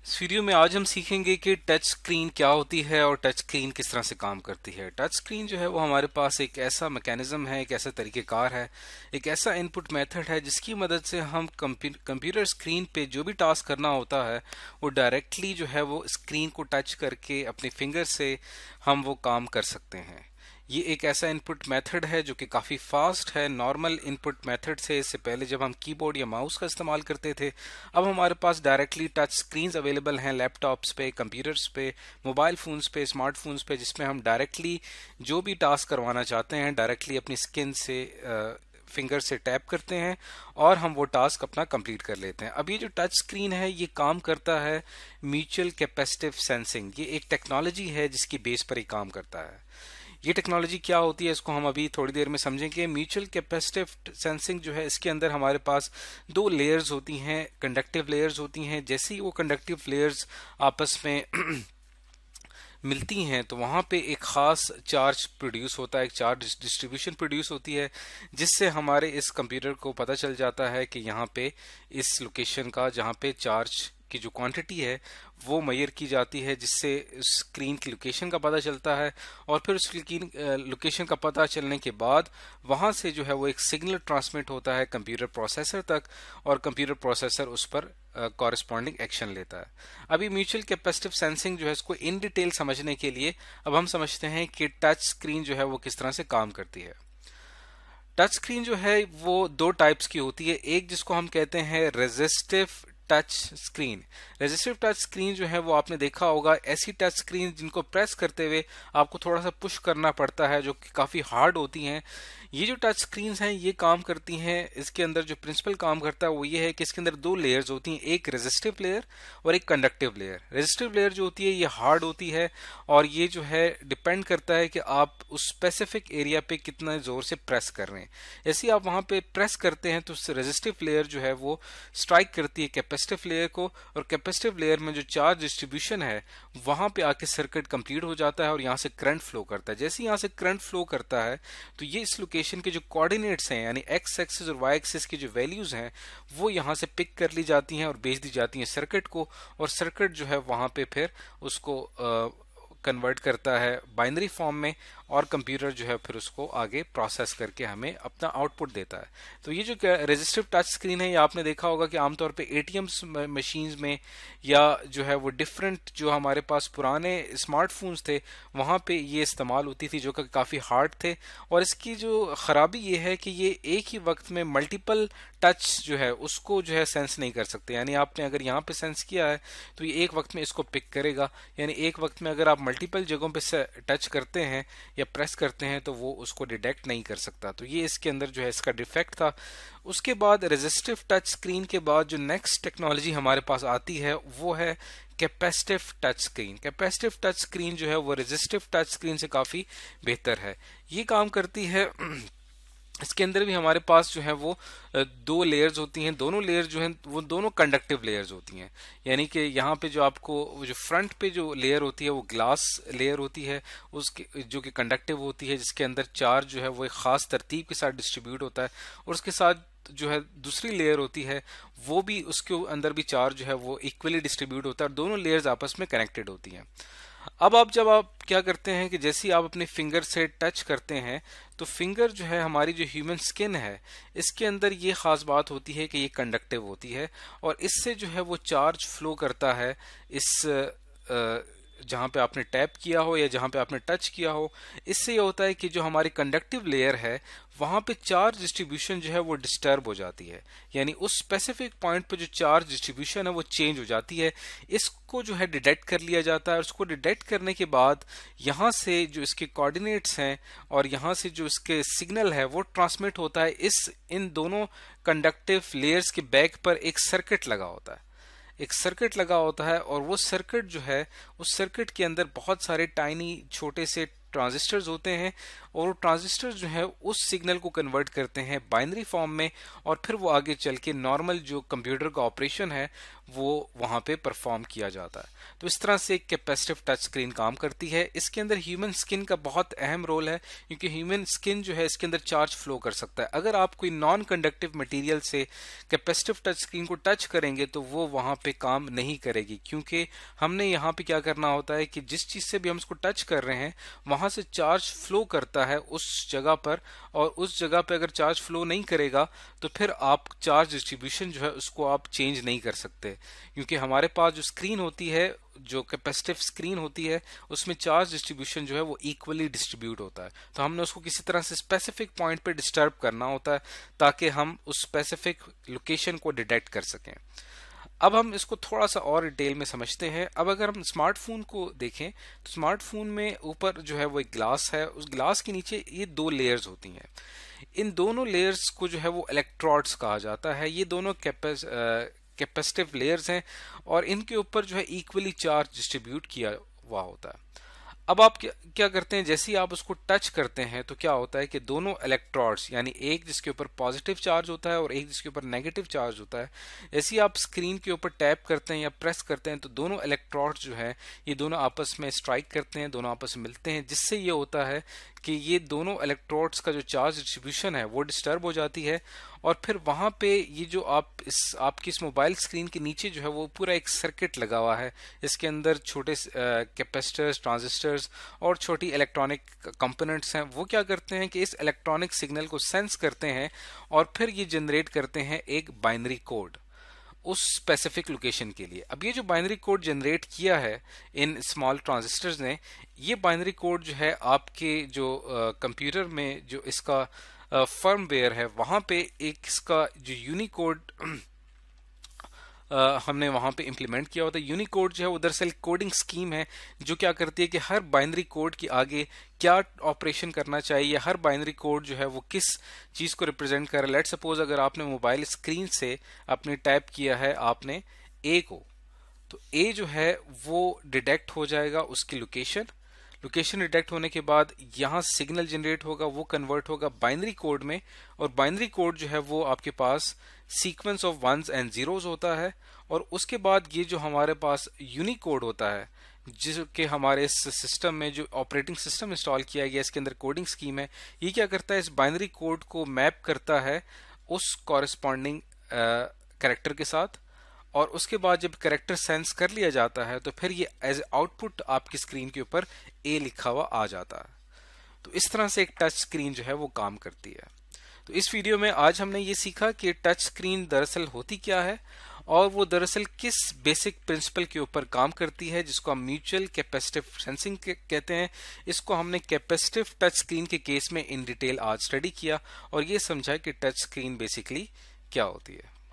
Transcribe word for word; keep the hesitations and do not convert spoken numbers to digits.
इस वीडियो में आज हम सीखेंगे कि टच स्क्रीन क्या होती है और टच स्क्रीन किस तरह से काम करती है। टच स्क्रीन जो है वो हमारे पास एक ऐसा मैकेनिज्म है, एक ऐसा तरीक़ेकार है, एक ऐसा इनपुट मेथड है जिसकी मदद से हम कंप्यूटर स्क्रीन पे जो भी टास्क करना होता है वो डायरेक्टली जो है वो स्क्रीन को टच करके अपने फिंगर से हम वो काम कर सकते हैं। ये एक ऐसा इनपुट मेथड है जो कि काफ़ी फास्ट है। नॉर्मल इनपुट मेथड से इससे पहले जब हम कीबोर्ड या माउस का इस्तेमाल करते थे, अब हमारे पास डायरेक्टली टच स्क्रीन्स अवेलेबल हैं लैपटॉप्स पे, कंप्यूटर्स पे, मोबाइल फ़ोन्स पे, स्मार्टफोन्स पे, जिसमें हम डायरेक्टली जो भी टास्क करवाना चाहते हैं डायरेक्टली अपनी स्किन से फिंगर से टैप करते हैं और हम वो टास्क अपना कंप्लीट कर लेते हैं। अब ये जो टच स्क्रीन है ये काम करता है म्यूचुअल कैपेसिटिव सेंसिंग। ये एक टेक्नोलॉजी है जिसकी बेस पर ही काम करता है। ये टेक्नोलॉजी क्या होती है इसको हम अभी थोड़ी देर में समझेंगे। म्यूचुअल कैपेसिटिव सेंसिंग जो है इसके अंदर हमारे पास दो लेयर्स होती हैं, कंडक्टिव लेयर्स होती हैं। जैसे ही वो कंडक्टिव लेयर्स आपस में मिलती हैं तो वहाँ पे एक ख़ास चार्ज प्रोड्यूस होता है, एक चार्ज डिस्ट्रीब्यूशन प्रोड्यूस होती है, जिससे हमारे इस कंप्यूटर को पता चल जाता है कि यहाँ पे इस लोकेशन का जहाँ पे चार्ज की जो क्वांटिटी है वो मेजर की जाती है, जिससे स्क्रीन की लोकेशन का पता चलता है। और फिर उस लोकेशन का पता चलने के बाद वहाँ से जो है वो एक सिग्नल ट्रांसमिट होता है कंप्यूटर प्रोसेसर तक और कंप्यूटर प्रोसेसर उस पर कॉरेस्पॉन्डिंग एक्शन लेता है। अभी म्यूचुअल कैपेसिटिव सेंसिंग जो है इसको इन डिटेल समझने के लिए अब हम समझते हैं कि टच स्क्रीन जो है वो किस तरह से काम करती है। टच स्क्रीन जो है वो दो टाइप्स की होती है। एक जिसको हम कहते हैं resistive touch screen. Resistive touch screen जो है वो आपने देखा होगा, ऐसी टच स्क्रीन जिनको प्रेस करते हुए आपको थोड़ा सा पुश करना पड़ता है, जो कि काफ़ी हार्ड होती हैं। ये जो टच स्क्रीन्स हैं ये काम करती हैं, इसके अंदर जो प्रिंसिपल काम करता है वो ये है कि इसके अंदर दो लेयर्स होती हैं, एक रेजिस्टिव लेयर और एक कंडक्टिव लेयर। रेजिस्टिव लेयर जो होती है ये हार्ड होती है और ये जो है डिपेंड करता है कि आप उस स्पेसिफिक एरिया पे कितना ज़ोर से प्रेस कर रहे हैं। जैसे आप वहाँ पे प्रेस करते हैं तो रेजिस्टिव लेयर जो है वो स्ट्राइक करती है कैपेसिटिव लेयर को, और कैपेसिटिव लेयर में जो चार्ज डिस्ट्रीब्यूशन है वहाँ पे आके सर्किट कंप्लीट हो जाता है और यहाँ से करंट फ्लो करता है। जैसे यहाँ से करंट फ्लो करता है तो ये इस लोकेशन के जो कोऑर्डिनेट्स हैं यानी एक्स एक्सिस और वाई एक्सिस की जो वैल्यूज हैं वो यहाँ से पिक कर ली जाती हैं और भेज दी जाती हैं सर्किट को, और सर्किट जो है वहाँ पे फिर उसको कन्वर्ट करता है बाइनरी फॉर्म में और कंप्यूटर जो है फिर उसको आगे प्रोसेस करके हमें अपना आउटपुट देता है। तो ये जो रेजिस्टिव टच स्क्रीन है ये आपने देखा होगा कि आमतौर पे एटीएम मशीन्स में या जो है वो डिफरेंट जो हमारे पास पुराने स्मार्टफोन्स थे वहाँ पे ये इस्तेमाल होती थी, जो कि काफ़ी हार्ड थे। और इसकी जो ख़राबी ये है कि ये एक ही वक्त में मल्टीपल टच जो है उसको जो है सेंस नहीं कर सकते। यानी आपने अगर यहाँ पे सेंस किया है तो ये एक वक्त में इसको पिक करेगा, यानी एक वक्त में अगर आप मल्टीपल जगहों पे टच करते हैं या प्रेस करते हैं तो वो उसको डिटेक्ट नहीं कर सकता। तो ये इसके अंदर जो है इसका डिफेक्ट था। उसके बाद रेजिस्टिव टच स्क्रीन के बाद जो नेक्स्ट टेक्नोलॉजी हमारे पास आती है वो है capacitive touch screen. Capacitive touch screen जो है वो रेजिस्टिव टच स्क्रीन से काफ़ी बेहतर है। ये काम करती है, इसके अंदर भी हमारे पास जो है वो दो लेयर्स होती हैं। दोनों लेयर्स जो हैं वो दोनों कंडक्टिव लेयर्स होती हैं, यानी कि यहाँ पे जो आपको जो फ्रंट पे जो लेयर होती है वो ग्लास लेयर होती है, उसके जो कि कंडक्टिव होती है, जिसके अंदर चार्ज जो है वो एक ख़ास तरतीब के साथ डिस्ट्रीब्यूट होता है, और उसके साथ जो है दूसरी लेयर होती है वो भी उसके अंदर भी चार्ज जो है वो इक्वली डिस्ट्रीब्यूट होता है और दोनों लेयर्स आपस में कनेक्टेड होती हैं। अब आप जब आप क्या करते हैं कि जैसे ही आप अपने फिंगर से टच करते हैं तो फिंगर जो है हमारी जो ह्यूमन स्किन है इसके अंदर ये ख़ास बात होती है कि ये कंडक्टिव होती है और इससे जो है वो चार्ज फ्लो करता है इस आ, जहाँ पे आपने टैप किया हो या जहाँ पे आपने टच किया हो। इससे ये होता है कि जो हमारी कंडक्टिव लेयर है वहाँ पे चार्ज डिस्ट्रीब्यूशन जो है वो डिस्टर्ब हो जाती है, यानी उस स्पेसिफिक पॉइंट पे जो चार्ज डिस्ट्रीब्यूशन है वो चेंज हो जाती है। इसको जो है डिटेक्ट कर लिया जाता है और उसको डिटेक्ट करने के बाद यहाँ से जो इसके कोऑर्डिनेट्स हैं और यहाँ से जो इसके सिग्नल है वो ट्रांसमिट होता है। इस इन दोनों कंडक्टिव लेयर्स के बैक पर एक सर्किट लगा होता है, एक सर्किट लगा होता है और वो सर्किट जो है उस सर्किट के अंदर बहुत सारे टाइनी छोटे से ट्रांजिस्टर्स होते हैं और ट्रांजिस्टर्स जो है उस सिग्नल को कन्वर्ट करते हैं बाइनरी फॉर्म में और फिर वो आगे चल के नॉर्मल जो कंप्यूटर का ऑपरेशन है वो वहाँ पे परफॉर्म किया जाता है। तो इस तरह से एक कैपेसिटिव टच स्क्रीन काम करती है। इसके अंदर ह्यूमन स्किन का बहुत अहम रोल है क्योंकि ह्यूमन स्किन जो है इसके अंदर चार्ज फ्लो कर सकता है। अगर आप कोई नॉन कंडक्टिव मटेरियल से कैपेसिटिव टच स्क्रीन को टच करेंगे तो वो वहाँ पे काम नहीं करेगी, क्योंकि हमने यहाँ पे क्या करना होता है कि जिस चीज़ से भी हम उसको टच कर रहे हैं वहाँ से चार्ज फ्लो करता है उस जगह पर, और उस जगह पे अगर चार्ज फ्लो नहीं करेगा तो फिर आप चार्ज डिस्ट्रीब्यूशन जो है उसको आप चेंज नहीं कर सकते, क्योंकि हमारे पास जो स्क्रीन होती है, जो कैपेसिटिव स्क्रीन होती है, उसमें चार्ज डिस्ट्रीब्यूशन जो है वो इक्वली डिस्ट्रीब्यूट होता है। तो हमने उसको किसी तरह से स्पेसिफिक पॉइंट पे डिस्टर्ब करना होता है ताकि हम उस स्पेसिफिक लोकेशन को डिटेक्ट कर सकें। अब हम इसको थोड़ा सा और डिटेल में समझते हैं। अब अगर हम स्मार्टफोन को देखें तो स्मार्टफोन में ऊपर जो है वो एक ग्लास है, उस ग्लास के नीचे ये दो लेयर्स होती हैं। इन दोनों लेयर्स को जो है वो इलेक्ट्रोड्स कहा जाता है। ये दोनों कैपेस कैपेसिटिव लेयर्स हैं और इनके ऊपर जो है इक्वली चार्ज डिस्ट्रीब्यूट किया हुआ होता है। अब आप क्या, क्या करते हैं, जैसे ही आप उसको टच करते हैं तो क्या होता है कि दोनों इलेक्ट्रोड्स, यानी एक जिसके ऊपर पॉजिटिव चार्ज होता है और एक जिसके ऊपर नेगेटिव चार्ज होता है, जैसे ही आप स्क्रीन के ऊपर टैप करते हैं या प्रेस करते हैं तो दोनों इलेक्ट्रोड्स जो है ये दोनों आपस में स्ट्राइक करते हैं, दोनों आपस में मिलते हैं, जिससे ये होता है कि ये दोनों इलेक्ट्रोड्स का जो चार्ज डिस्ट्रीब्यूशन है वो डिस्टर्ब हो जाती है। और फिर वहाँ पे ये जो आप इस आपकी इस मोबाइल स्क्रीन के नीचे जो है वो पूरा एक सर्किट लगा हुआ है, इसके अंदर छोटे कैपेसिटर्स, ट्रांजिस्टर्स और छोटी इलेक्ट्रॉनिक कंपोनेंट्स हैं। वो क्या करते हैं कि इस इलेक्ट्रॉनिक सिग्नल को सेंस करते हैं और फिर ये जनरेट करते हैं एक बाइनरी कोड उस स्पेसिफिक लोकेशन के लिए। अब ये जो बाइनरी कोड जनरेट किया है इन स्मॉल ट्रांजिस्टर्स ने, ये बाइनरी कोड जो है आपके जो कंप्यूटर uh, में जो इसका फर्मवेयर uh, है वहाँ पे एक इसका जो यूनिकोड Uh, हमने वहाँ पे इम्प्लीमेंट किया होता है। यूनिकोड जो है वो दरअसल कोडिंग स्कीम है जो क्या करती है कि हर बाइनरी कोड के आगे क्या ऑपरेशन करना चाहिए, या हर बाइनरी कोड जो है वो किस चीज़ को रिप्रेजेंट कर रहा है। लेट्स सपोज अगर आपने मोबाइल स्क्रीन से आपने टैप किया है आपने ए को, तो ए जो है वो डिटेक्ट हो जाएगा उसकी लोकेशन। लोकेशन डिटेक्ट होने के बाद यहाँ सिग्नल जनरेट होगा, वो कन्वर्ट होगा बाइनरी कोड में, और बाइनरी कोड जो है वो आपके पास sequence of ones and zeros होता है। और उसके बाद ये जो हमारे पास यूनिकोड होता है, जिसके हमारे इस सिस्टम में जो ऑपरेटिंग सिस्टम इंस्टॉल किया गया इसके अंदर कोडिंग स्कीम है, ये क्या करता है, इस बाइनरी कोड को मैप करता है उस कॉरेस्पॉन्डिंग कैरेक्टर के साथ, और उसके बाद जब कैरेक्टर सेंस कर लिया जाता है तो फिर ये एज आउटपुट आपकी स्क्रीन के ऊपर ए लिखा हुआ आ जाता है। तो इस तरह से एक टच स्क्रीन जो है वो काम करती है। तो इस वीडियो में आज हमने ये सीखा कि टच स्क्रीन दरअसल होती क्या है और वो दरअसल किस बेसिक प्रिंसिपल के ऊपर काम करती है, जिसको हम म्यूचुअल कैपेसिटिव सेंसिंग कहते हैं। इसको हमने कैपेसिटिव टच स्क्रीन के केस में इन डिटेल आज स्टडी किया और ये समझा कि टच स्क्रीन बेसिकली क्या होती है।